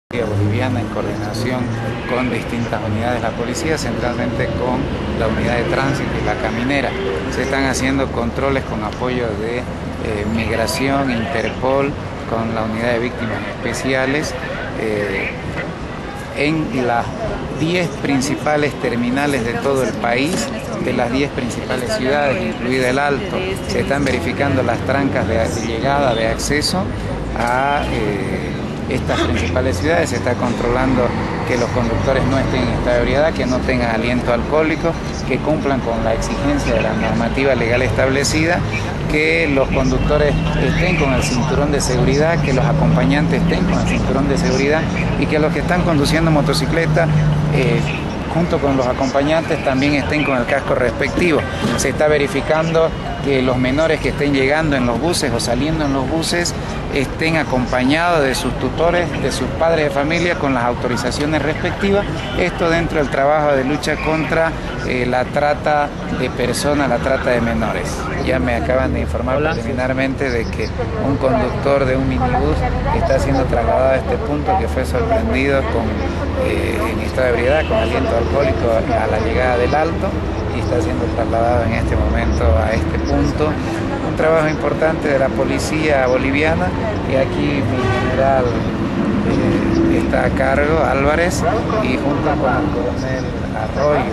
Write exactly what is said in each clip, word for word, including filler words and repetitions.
Boliviana en coordinación con distintas unidades de la policía, centralmente con la unidad de tránsito y la caminera. Se están haciendo controles con apoyo de eh, Migración, Interpol, con la unidad de víctimas especiales, eh, en las diez principales terminales de todo el país, de las diez principales ciudades, incluida el Alto. Se están verificando las trancas de, de llegada, de acceso a eh, estas principales ciudades. Se está controlando que los conductores no estén en estado de ebriedad, que no tengan aliento alcohólico, que cumplan con la exigencia de la normativa legal establecida, que los conductores estén con el cinturón de seguridad, que los acompañantes estén con el cinturón de seguridad y que los que están conduciendo motocicleta eh, junto con los acompañantes también estén con el casco respectivo. Se está verificando que los menores que estén llegando en los buses o saliendo en los buses estén acompañados de sus tutores, de sus padres de familia, con las autorizaciones respectivas. Esto dentro del trabajo de lucha contra eh, la trata de personas, la trata de menores. Ya me acaban de informar Hola. preliminarmente de que un conductor de un minibús está siendo trasladado a este punto, que fue sorprendido con, eh, en estado de ebriedad, con aliento alcohólico a la llegada del Alto, y está siendo trasladado en este momento a este punto. Un trabajo importante de la policía boliviana, y aquí mi general eh, está a cargo, Álvarez, y junto con el coronel Arroyo,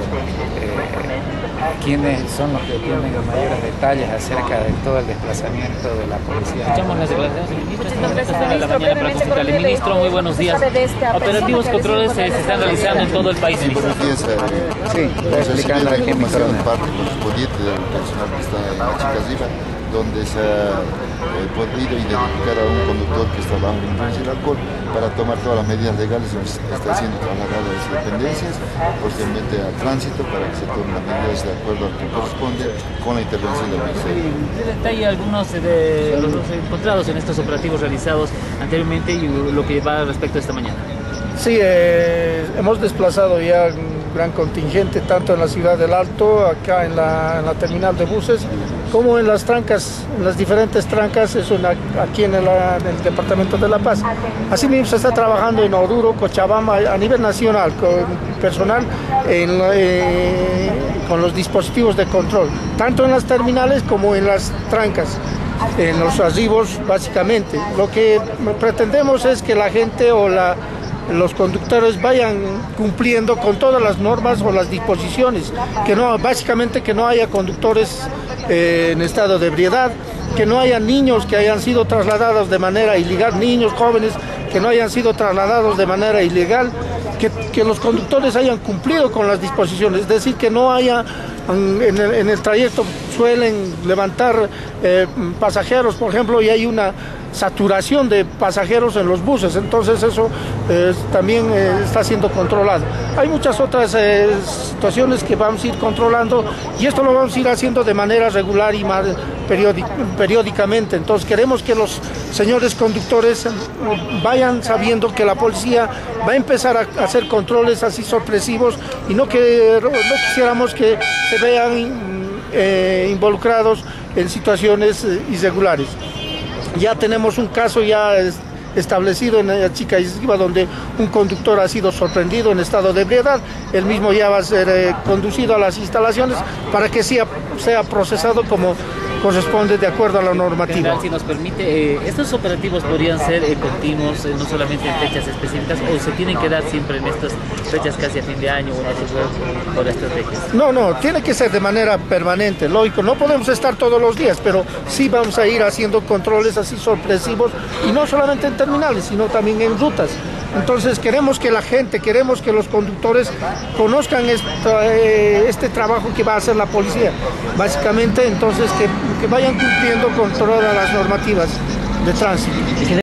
eh, quienes son los que tienen los mayores detalles acerca de todo el desplazamiento de la policía. Escuchamos las declaraciones del ministro. Esta la mañana para consultarle. Ministro, muy buenos días. Operativos controles se están realizando en todo el país. Sí, buenos días. Sí, estoy explicando aquí mi coronel. Parte correspondiente del personal que está en la Chica Arriba, donde se ha eh, podido identificar a un conductor que está bajo la influencia del alcohol para tomar todas las medidas legales. Está siendo trasladado a las dependencias, posteriormente al tránsito, para que se tomen las medidas de acuerdo a lo que corresponde con la intervención del Ministerio. ¿Qué detalle algunos de los encontrados en estos operativos realizados anteriormente y lo que va respecto a esta mañana? Sí, eh, hemos desplazado ya un gran contingente, tanto en la ciudad del Alto, acá en la, en la terminal de buses, como en las trancas, en las diferentes trancas, es una, aquí en el, en el departamento de La Paz. Asimismo se está trabajando en Oruro, Cochabamba, a nivel nacional, con personal, en, eh, con los dispositivos de control, tanto en las terminales como en las trancas, en los arribos básicamente. Lo que pretendemos es que la gente o la los conductores vayan cumpliendo con todas las normas o las disposiciones, que no, básicamente que no haya conductores eh, en estado de ebriedad, que no haya niños que hayan sido trasladados de manera ilegal, niños jóvenes que no hayan sido trasladados de manera ilegal, que, que los conductores hayan cumplido con las disposiciones, es decir, que no haya en el, en el trayecto suelen levantar eh, pasajeros, por ejemplo, y hay una saturación de pasajeros en los buses, entonces eso eh, también eh, está siendo controlado. Hay muchas otras eh, situaciones que vamos a ir controlando, y esto lo vamos a ir haciendo de manera regular y más periódic, periódicamente. Entonces queremos que los señores conductores vayan sabiendo que la policía va a empezar a hacer controles así sorpresivos, y no que no quisiéramos que se vean eh, involucrados en situaciones eh, irregulares. Ya tenemos un caso ya establecido en la Chica Arriba, donde un conductor ha sido sorprendido en estado de ebriedad. Él mismo ya va a ser eh, conducido a las instalaciones para que sea, sea procesado como corresponde de acuerdo a la normativa. General, si nos permite, eh, ¿estos operativos podrían ser eh, continuos, eh, no solamente en fechas específicas, o se tienen que dar siempre en estas fechas casi a fin de año o en otras por estrategias? No, no, tiene que ser de manera permanente, lógico. No podemos estar todos los días, pero sí vamos a ir haciendo controles así sorpresivos, y no solamente en terminales, sino también en rutas. Entonces queremos que la gente, queremos que los conductores conozcan esta, eh, este trabajo que va a hacer la policía. Básicamente, entonces, que, que vayan cumpliendo con todas las normativas de tránsito.